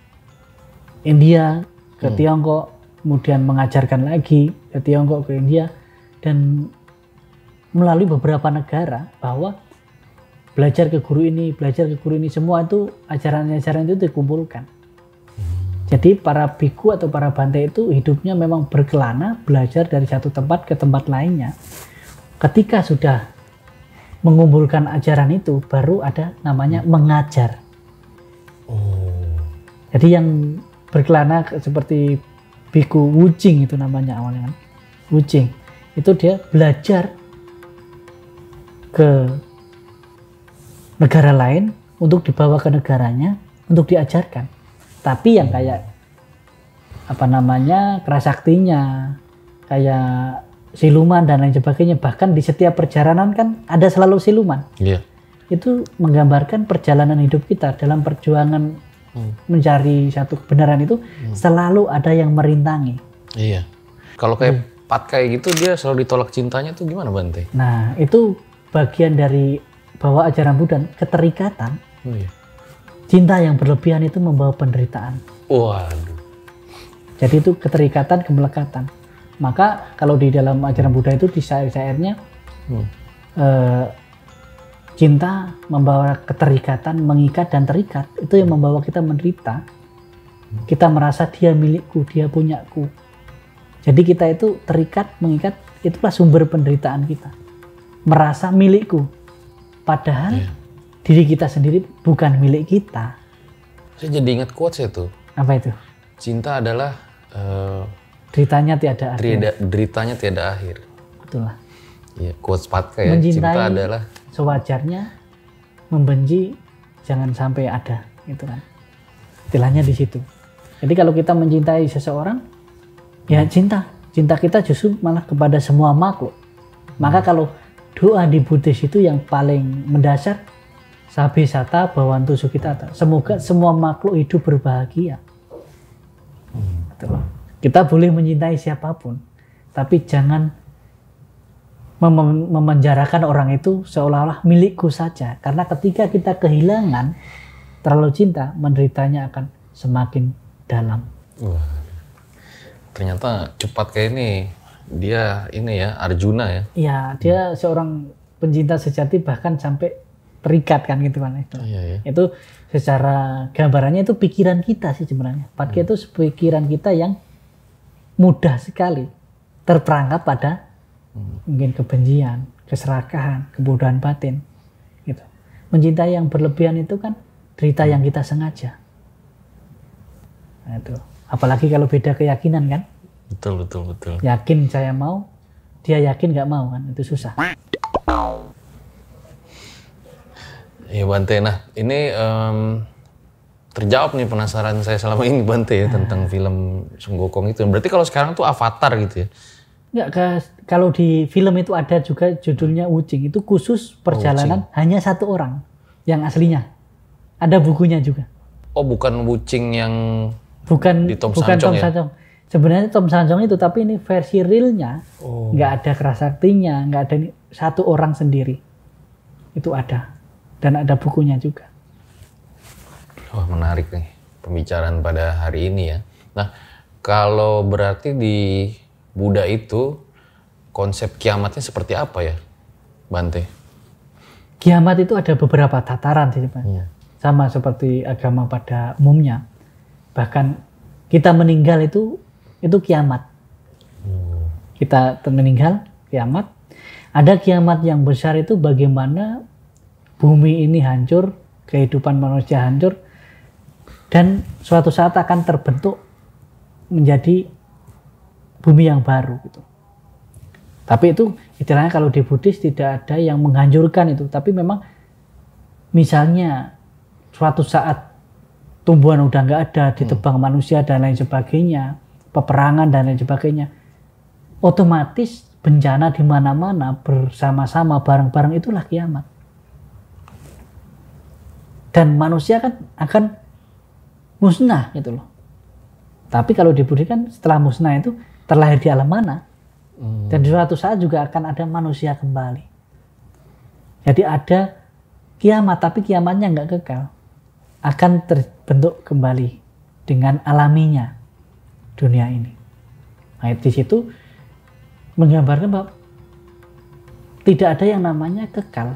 India ke hmm. Tiongkok, kemudian mengajarkan lagi ke Tiongkok, ke India, dan melalui beberapa negara, bahwa belajar ke guru ini, belajar ke guru ini, semua itu ajaran-ajaran itu dikumpulkan. Jadi para biku atau para Bante itu hidupnya memang berkelana, belajar dari satu tempat ke tempat lainnya. Ketika sudah mengumpulkan ajaran itu, baru ada namanya mengajar. Oh. Jadi yang berkelana seperti biku Wuching itu namanya awalnya kan. Wuching. Itu dia belajar ke negara lain untuk dibawa ke negaranya untuk diajarkan. Tapi yang kayak apa namanya Kera Saktinya, kayak siluman dan lain sebagainya, bahkan di setiap perjalanan kan ada selalu siluman. Yeah. Itu menggambarkan perjalanan hidup kita dalam perjuangan hmm. mencari satu kebenaran itu hmm. selalu ada yang merintangi. Iya. Kalau kayak hmm. Patkai gitu dia selalu ditolak cintanya tuh gimana Bante? Nah itu bagian dari bahwa ajaran Buddha, keterikatan. Oh, iya. Cinta yang berlebihan itu membawa penderitaan. Waduh. Jadi itu keterikatan, kemelekatan. Maka kalau di dalam ajaran Buddha itu di syair-syairnya hmm. eh, cinta membawa keterikatan, mengikat dan terikat. Itu yang membawa kita menderita. Kita merasa dia milikku, dia punyaku. Jadi kita itu terikat, mengikat, itulah sumber penderitaan kita. Merasa milikku. Padahal yeah. diri kita sendiri bukan milik kita. Saya jadi ingat quotes itu. Apa itu? Cinta adalah uh, deritanya tiada akhir. Tiada, deritanya tiada akhir. Betul lah. Iya, quotes Patka ya, mencintai cinta adalah sewajarnya, membenci jangan sampai ada, gitu kan. Istilahnya di situ. Jadi kalau kita mencintai seseorang, ya cinta, cinta kita justru malah kepada semua makhluk. Maka kalau doa di Buddhis itu yang paling mendasar, Sabe Sata Bhavantu Sukhitata. Semoga semua makhluk hidup berbahagia. Hmm. Kita boleh mencintai siapapun, tapi jangan mem memenjarakan orang itu seolah-olah milikku saja. Karena ketika kita kehilangan terlalu cinta, menderitanya akan semakin dalam. Wah, ternyata cepat kayak ini. Dia ini ya, Arjuna ya? Iya, dia hmm. seorang pencinta sejati, bahkan sampai terikat kan gitu kan. Itu, iya, iya. Itu secara gambarannya itu pikiran kita sih sebenarnya. Patka hmm. itu pikiran kita yang mudah sekali terperangkap pada hmm. mungkin kebencian, keserakahan, kebodohan batin. Gitu. Mencintai yang berlebihan itu kan derita yang kita sengaja. Nah, itu. Apalagi kalau beda keyakinan kan. Betul, betul, betul. Yakin saya mau, dia yakin nggak mau kan, itu susah. Iya Bante, nah ini um, terjawab nih penasaran saya selama ini Bante ya, nah. tentang film Sun Gokong itu. Berarti kalau sekarang tuh Avatar gitu ya? Nggak, kalau di film itu ada juga judulnya Wuching, itu khusus perjalanan oh, hanya satu orang yang aslinya. Ada bukunya juga. Oh bukan Wuching yang bukan, di Tom bukan Sanjong Tom ya? Sanjong. Sebenarnya Tom Sanjong itu, tapi ini versi realnya, oh. nggak ada kerasaktinya, nggak ada satu orang sendiri. Itu ada. Dan ada bukunya juga. Wah menarik nih pembicaraan pada hari ini ya. Nah kalau berarti di Buddha itu konsep kiamatnya seperti apa ya Bante? Kiamat itu ada beberapa tataran sih Pak. Hmm. Sama seperti agama pada umumnya. Bahkan kita meninggal itu itu kiamat. Hmm. Kita meninggal, kiamat. Ada kiamat yang besar itu bagaimana bumi ini hancur, kehidupan manusia hancur, dan suatu saat akan terbentuk menjadi bumi yang baru gitu. Tapi itu istilahnya kalau di Buddhis tidak ada yang menghancurkan itu, tapi memang misalnya suatu saat tumbuhan udah nggak ada, ditebang hmm. manusia dan lain sebagainya, peperangan dan lain sebagainya, otomatis bencana di mana-mana bersama-sama bareng-bareng itulah kiamat. Dan manusia kan akan musnah gitu loh. Tapi kalau di Buddha kan setelah musnah itu terlahir di alam mana? Hmm. Dan di suatu saat juga akan ada manusia kembali. Jadi ada kiamat, tapi kiamatnya nggak kekal. Akan terbentuk kembali dengan alaminya dunia ini. Nah, di situ menggambarkan bahwa tidak ada yang namanya kekal.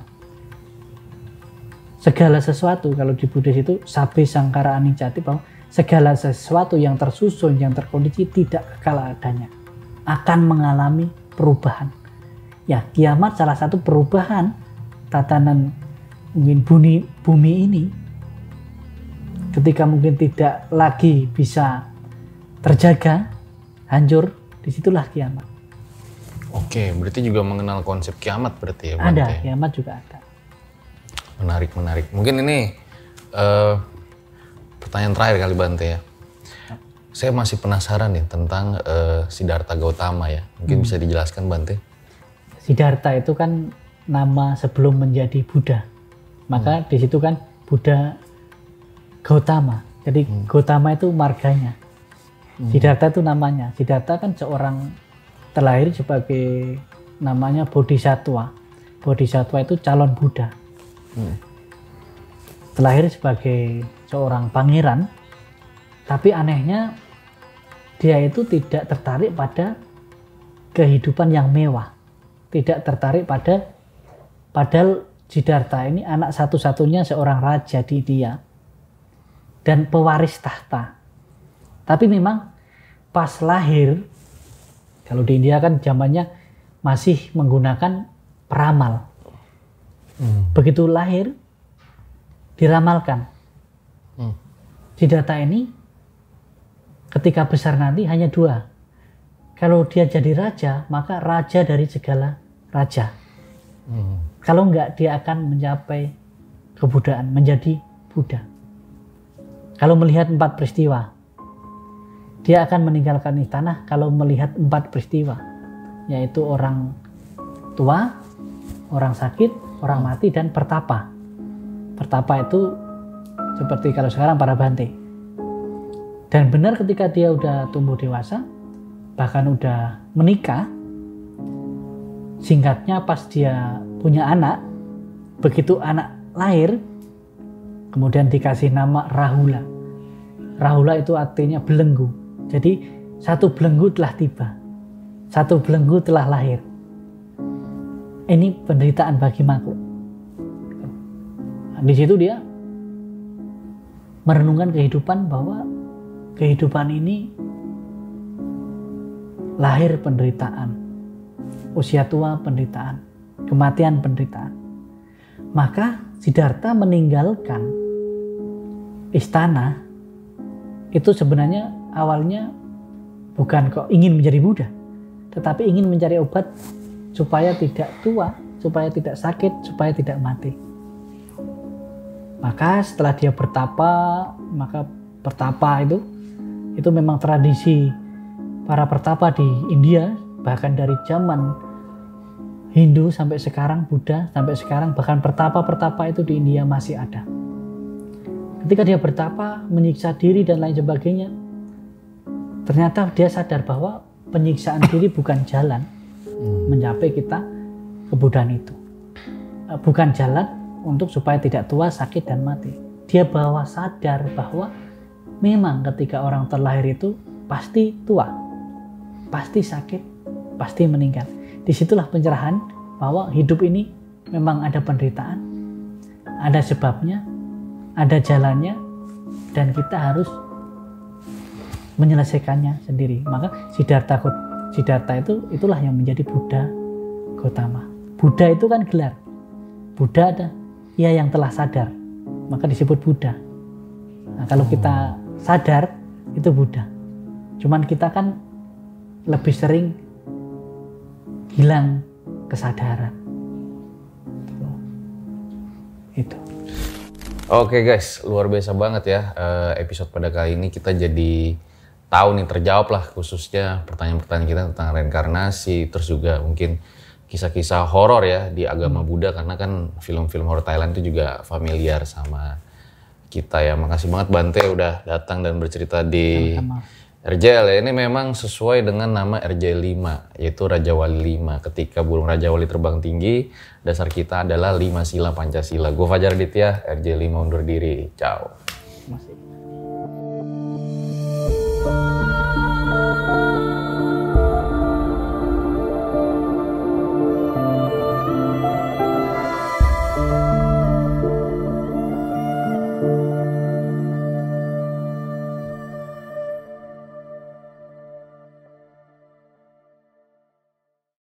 Segala sesuatu kalau di Buddhis itu sabe sangkara anicca, bahwa segala sesuatu yang tersusun, yang terkondisi tidak kekal adanya, akan mengalami perubahan. Ya, kiamat salah satu perubahan tatanan mungkin bumi, bumi ini ketika mungkin tidak lagi bisa terjaga, hancur, disitulah kiamat. Oke, berarti juga mengenal konsep kiamat berarti ya? Ada, ya? Kiamat juga ada. Menarik, menarik. Mungkin ini uh, pertanyaan terakhir kali Bante ya. Saya masih penasaran nih tentang uh, Siddhartha Gautama ya. Mungkin hmm. bisa dijelaskan Bante? Siddhartha itu kan nama sebelum menjadi Buddha. Maka hmm. di situ kan Buddha Gautama. Jadi hmm. Gautama itu marganya. Hmm. Siddhartha itu namanya. Siddhartha kan seorang terlahir sebagai namanya Bodhisattva. Bodhisattva itu calon Buddha. Hmm. Terlahir sebagai seorang pangeran, tapi anehnya dia itu tidak tertarik pada kehidupan yang mewah, tidak tertarik pada, padahal Siddhartha ini anak satu-satunya seorang raja di India dan pewaris tahta. Tapi memang pas lahir, kalau di India kan zamannya masih menggunakan peramal. Hmm. Begitu lahir diramalkan. Hmm. Siddhartha ini ketika besar nanti hanya dua. Kalau dia jadi raja, maka raja dari segala raja. Hmm. Kalau enggak, dia akan mencapai kebudaan, menjadi Buddha. Kalau melihat empat peristiwa, dia akan meninggalkan istana kalau melihat empat peristiwa, yaitu orang tua, orang sakit, orang mati, dan pertapa. Pertapa itu seperti kalau sekarang para bante. Dan benar ketika dia udah tumbuh dewasa, bahkan udah menikah, singkatnya pas dia punya anak, begitu anak lahir, kemudian dikasih nama Rahula. Rahula itu artinya belenggu. Jadi satu belenggu telah tiba, satu belenggu telah lahir. Ini penderitaan bagi makhluk. Di situ dia merenungkan kehidupan, bahwa kehidupan ini lahir penderitaan, usia tua penderitaan, kematian penderitaan. Maka Siddhartha meninggalkan istana itu sebenarnya awalnya bukan kok ingin menjadi Buddha, tetapi ingin mencari obat supaya tidak tua, supaya tidak sakit, supaya tidak mati. Maka setelah dia bertapa, maka pertapa itu itu memang tradisi para pertapa di India, bahkan dari zaman Hindu sampai sekarang, Buddha sampai sekarang, bahkan pertapa-pertapa itu di India masih ada. Ketika dia bertapa, menyiksa diri dan lain sebagainya, ternyata dia sadar bahwa penyiksaan diri bukan jalan mencapai kita kebudaan itu. Bukan jalan untuk supaya tidak tua, sakit, dan mati. Dia bahwa sadar bahwa memang ketika orang terlahir itu pasti tua, pasti sakit, pasti meninggal. Disitulah pencerahan bahwa hidup ini memang ada penderitaan, ada sebabnya, ada jalannya, dan kita harus menyelesaikannya sendiri. Maka Siddhartha, Siddhartha itu itulah yang menjadi Buddha Gautama. Buddha itu kan gelar. Buddha ada, ia yang telah sadar, maka disebut Buddha. Nah, kalau kita sadar itu Buddha. Cuman kita kan lebih sering hilang kesadaran. Itu. Oke guys, luar biasa banget ya episode pada kali ini. Kita jadi tahu nih, terjawab lah khususnya pertanyaan-pertanyaan kita tentang reinkarnasi, terus juga mungkin kisah-kisah horor ya di agama Buddha, karena kan film-film horor Thailand itu juga familiar sama kita ya. Makasih banget Bante udah datang dan bercerita di Sama-sama. R J L ya. Ini memang sesuai dengan nama R J lima, yaitu Raja Wali lima. Ketika burung Raja Wali terbang tinggi, dasar kita adalah lima sila Pancasila. Gue Fajar Aditya, R J lima undur diri. Ciao. Masih.